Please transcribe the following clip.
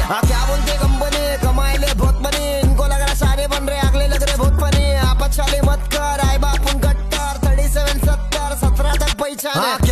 क्या बोलते कंपनी, कमाए ले बहुत बनी, इनको लग रहा सारे बन रहे, अगले लग रहे बहुत फनी। आपस वाले मत कर, आए बाप उन कट्टर 37 70 17 तक पहचान।